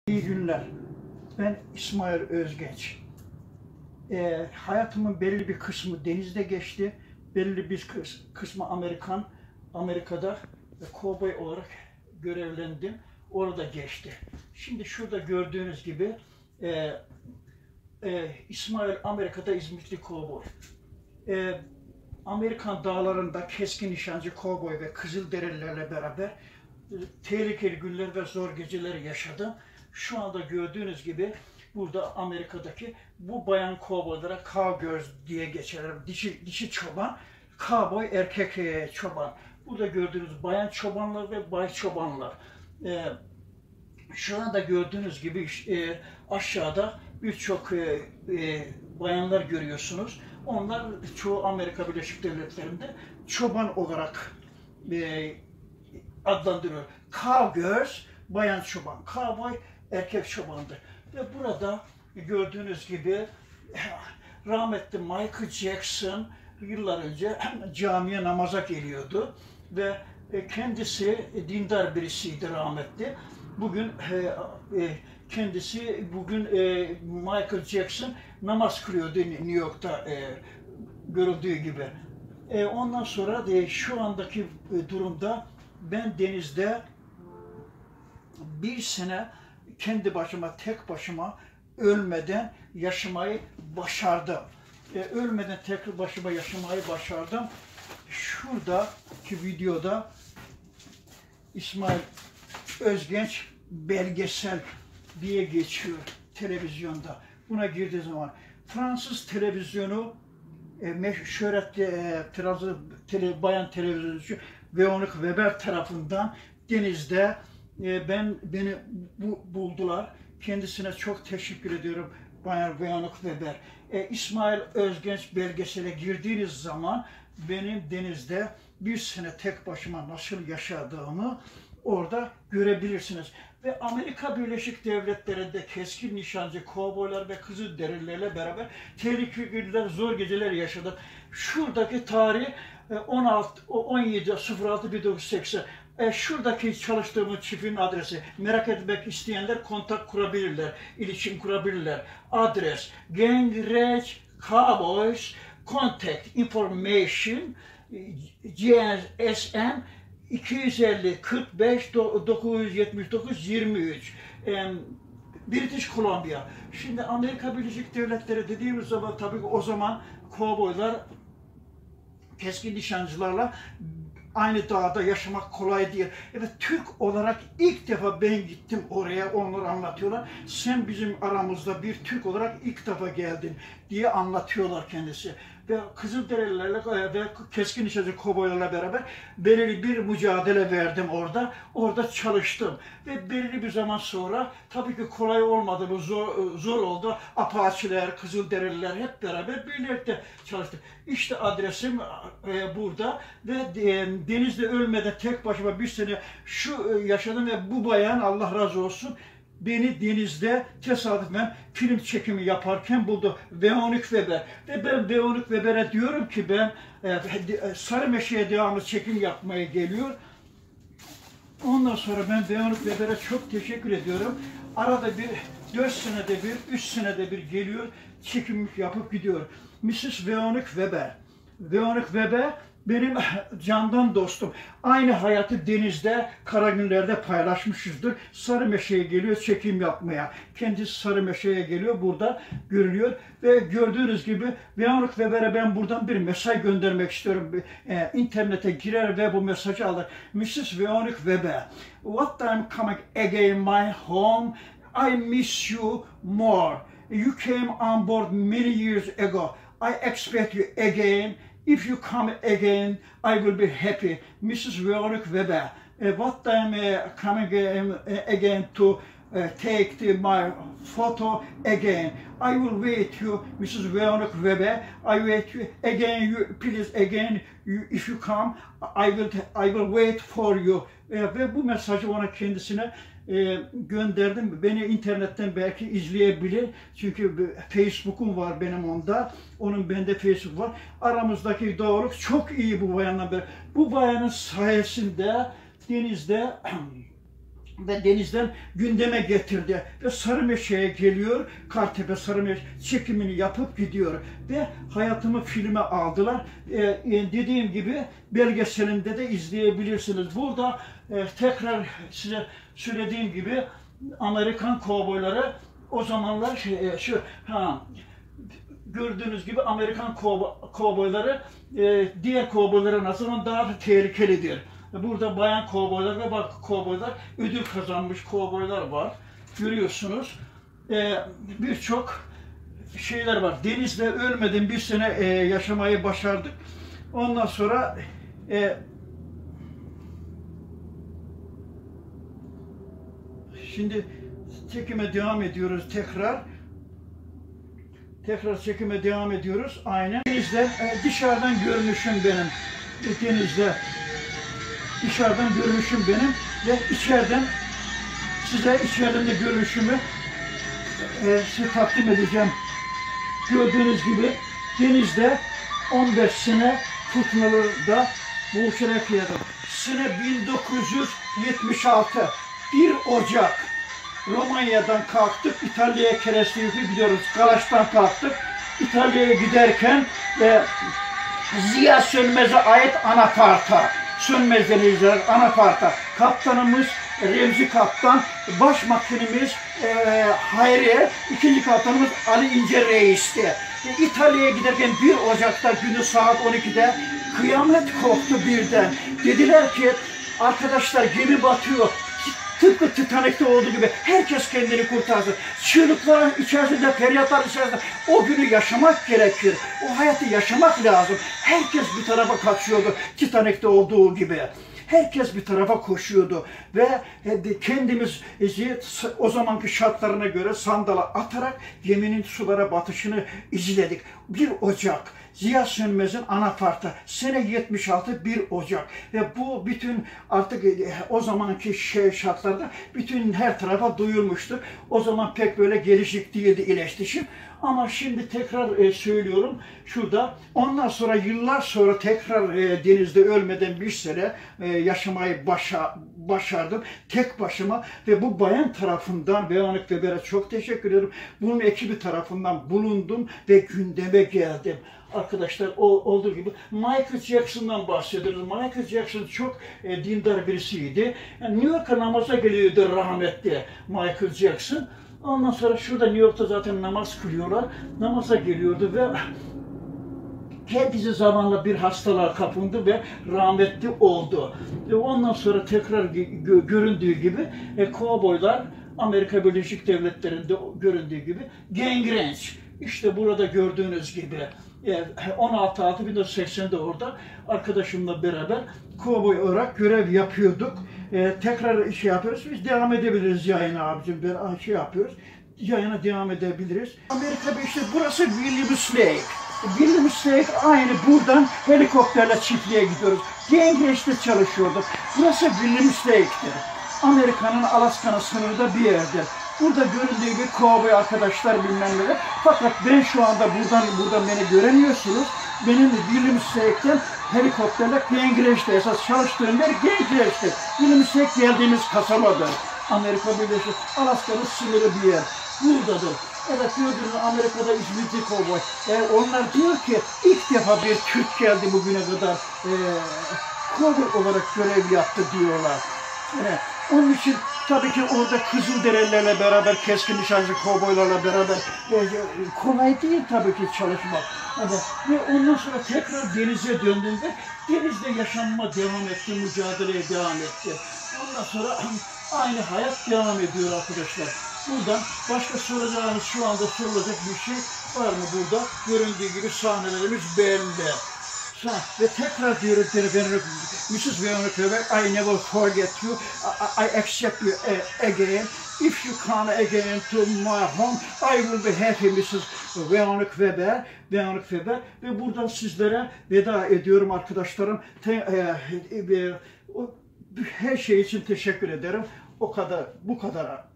İyi günler. Ben İsmail Özgenç. Hayatımın belli bir kısmı denizde geçti. Belli bir kısmı Amerika'da kovboy olarak görevlendim. Orada geçti. Şimdi şurada gördüğünüz gibi İsmail Amerika'da İzmitli kovboy. Amerikan dağlarında keskin nişancı kovboy ve Kızılderililerle beraber tehlikeli günler ve zor geceler yaşadım. Şu anda gördüğünüz gibi burada Amerika'daki bu bayan kovboylara cowgirls diye geçerler. Dişi çoban, cowboy erkek çoban. Burada gördüğünüz bayan çobanlar ve bay çobanlar. Şu anda gördüğünüz gibi aşağıda birçok bayanlar görüyorsunuz. Onlar çoğu Amerika Birleşik Devletleri'nde çoban olarak adlandırıyor. Cowgirls, bayan çoban. Cowboy, erkek çobandır. Ve burada gördüğünüz gibi rahmetli Michael Jackson yıllar önce camiye namaza geliyordu. Ve kendisi dindar birisiydi rahmetli. Bugün Michael Jackson namaz kılıyordu New York'ta görüldüğü gibi. Ondan sonra şu andaki durumda ben denizde bir sene kendi başıma, tek başıma ölmeden yaşamayı başardım. Ölmeden tek başıma yaşamayı başardım. Şuradaki videoda İsmail Özgenç belgesel diye geçiyor televizyonda. Buna girdiği zaman Fransız televizyonu şöhretli bayan televizyoncu Véronique Weber tarafından denizde beni buldular. Kendisine çok teşekkür ediyorum bayan Véronique Weber. İsmail Özgenç belgesele girdiğiniz zaman benim denizde bir sene tek başıma nasıl yaşadığımı orada görebilirsiniz. Ve Amerika Birleşik Devletleri'nde keskin nişancı kovboylar ve Kızılderililerle beraber tehlikeli günler, zor geceler yaşadım. Şuradaki tarih 17.06.1980. Şuradaki çalıştığımız çiftliğin adresi. Merak etmek isteyenler kontak kurabilirler, iletişim kurabilirler. Adres: Gangrage Cowboys Contact Information GSM 250 45 979 23 British Columbia. Şimdi Amerika Birleşik Devletleri dediğimiz zaman tabii o zaman kovboylar keskin nişancılarla aynı dağda yaşamak kolay değil. Evet, Türk olarak ilk defa ben gittim oraya, onlar anlatıyorlar. Sen bizim aramızda bir Türk olarak ilk defa geldin diye anlatıyorlar kendisi. Ve Kızılderililerle ve keskin nişancı kovboylarla beraber belirli bir mücadele verdim orada. Orada çalıştım. Ve belirli bir zaman sonra tabii ki kolay olmadı, bu zor oldu. Apaçiler, Kızılderililer hep beraber birlikte çalıştık. İşte adresim burada ve denizde ölmeden tek başıma bir sene yaşadım ve bu bayan, Allah razı olsun, beni denizde tesadüfen film çekimi yaparken buldu. Véronique Weber. Ve ben Véronique Weber'e diyorum ki ben Sarımeşe'ye devamlı çekim yapmaya geliyor. Ondan sonra ben Véronique Weber'e çok teşekkür ediyorum. Arada bir 4 senede bir, 3 senede bir geliyor, çekim yapıp gidiyor. Mrs. Véronique Weber. Véronique Weber benim candan dostum. Aynı hayatı denizde, kara günlerde paylaşmışızdır. Sarımeşe'ye geliyor çekim yapmaya. Kendisi Sarımeşe'ye geliyor, burada görülüyor. Ve gördüğünüz gibi Véronique Weber'e ben buradan bir mesaj göndermek istiyorum. İnternete girer ve bu mesajı alır. Mrs. Véronique Weber, what time coming again my home? I miss you more. You came on board many years ago. I expect you again. If you come again, I will be happy. Mrs. Véronique Weber, what time coming again to take my photo again? I will wait you, Mrs. Véronique Weber. I wait you again. You please again. If you come, I will wait for you. Ve bu mesajı ona kendisine gönderdim. Beni internetten belki izleyebilir. Çünkü Facebook'um var benim onda. Onun bende Facebook var. Aramızdaki doğruluk çok iyi bu bayanla beraber. Bu bayanın sayesinde denizde ve denizden gündeme getirdi ve Sarımeşe'ye geliyor. Kartepe Sarımeşe çekimini yapıp gidiyor ve hayatımı filme aldılar. Dediğim gibi belgeselinde de izleyebilirsiniz. Burada tekrar size söylediğim gibi Amerikan kovboyları o zamanlar gördüğünüz gibi Amerikan kovboyları diğer kovboylara nazaran daha da tehlikelidir. Burada bayan kovboylar ve bak kovboylar, ödül kazanmış kovboylar var. Görüyorsunuz. Birçok şeyler var. Denizde ölmeden bir sene yaşamayı başardık. Ondan sonra şimdi çekime devam ediyoruz tekrar. Tekrar çekime devam ediyoruz. Aynen. Denizden dışarıdan görünüşüm benim. Denizde dışarıdan görünüşüm benim ve içeriden size içeriden de görünüşümü size takdim edeceğim. Gördüğünüz gibi denizde 15 sene fırtınalarda boğuşarak yedim. Sene 1976 1 Ocak Romanya'dan kalktık, İtalya'ya kereste gidiyoruz. Kalaş'tan kalktık. İtalya'ya giderken Ziya Sönmez'e ait anaparta. Sönmez denizler anaparta. Kaptanımız Remzi Kaptan, baş makinemiz Hayriye, ikinci kaptanımız Ali İnce Reis'ti. İtalya'ya giderken 1 Ocak'ta günü saat 12'de kıyamet koptu birden. Dediler ki arkadaşlar gemi batıyor. Tıpkı Titanik'te olduğu gibi herkes kendini kurtarsın. Çığlıklar içerisinde, feryatlar içerisinde o günü yaşamak gerekir. O hayatı yaşamak lazım. Herkes bir tarafa kaçıyordu Titanik'te olduğu gibi. Herkes bir tarafa koşuyordu ve kendimiz o zamanki şartlarına göre sandala atarak geminin sulara batışını izledik. 1 Ocak Ziya Sönmez'in anaparta sene 76 1 Ocak ve bu bütün artık o zamanki şartlarda bütün her tarafa duyulmuştu. O zaman pek böyle gelişik değildi iletişim. Ama şimdi tekrar söylüyorum şurada. Ondan sonra yıllar sonra tekrar denizde ölmeden bir sene yaşamayı başardım. Tek başıma ve bu bayan tarafından Veronica Weber'e çok teşekkür ederim. Bunun ekibi tarafından bulundum ve gündeme geldim. Arkadaşlar olduğu gibi Michael Jackson'dan bahsediyoruz. Michael Jackson çok dindar birisiydi. Yani New York'a namaza geliyordu rahmetli Michael Jackson. Ondan sonra şurada New York'ta zaten namaz kılıyorlar. Namaza geliyordu ve kendisi zamanla bir hastalığa kapındı ve rahmetli oldu. Ondan sonra tekrar göründüğü gibi kovboylar Amerika Birleşik Devletleri'nde göründüğü gibi gangrench. İşte burada gördüğünüz gibi 16.6.1980'de orada arkadaşımla beraber kovboy olarak görev yapıyorduk. Tekrar şey yapıyoruz. Biz devam edebiliriz yayına abicim. Ben yapıyoruz. Yayına devam edebiliriz. Amerika'da işte burası Williams Lake. Williams Lake aynı buradan helikopterle çiftliğe gidiyoruz. Gangrench'te çalışıyorduk. Burası Williams Lake'tir. Amerika'nın Alaska'nın sınırında bir yerdir. Burada göründüğü gibi kovboy arkadaşlar bilmem neler. Fakat ben şu anda buradan beni göremiyorsunuz. Benim Williams Lake'ten helikopterle Gangrench'te esas çalıştığım yer Gangrench'te. Williams Lake geldiğimiz kasabadır. Amerika Birleşik Alaska'nın sınırı bir yer. Buradadır. Evet gördüğünüz Amerika'da İzmirci kovboy. Onlar diyor ki ilk defa bir Türk geldi bugüne kadar kovboy olarak görev yaptı diyorlar. Onun için tabii ki orada Kızılderililerle beraber, keskin nişancı kovboylarla beraber kolay değil tabii ki çalışmak. Ve ondan sonra tekrar denize döndüğünde denizde yaşanma devam etti, mücadeleye devam etti. Ondan sonra aynı hayat devam ediyor arkadaşlar. Buradan başka soracağınız şu anda sorulacak bir şey var mı burada? Göründüğü gibi sahnelerimiz belli. Ve tekrar diyorum Mrs. Veronica Weber, I never forget you, I accept you again. If you come again to my home, I will be happy Mrs. Veronica Weber. Ve buradan sizlere veda ediyorum arkadaşlarım. Her şey için teşekkür ederim. O kadar, bu kadar.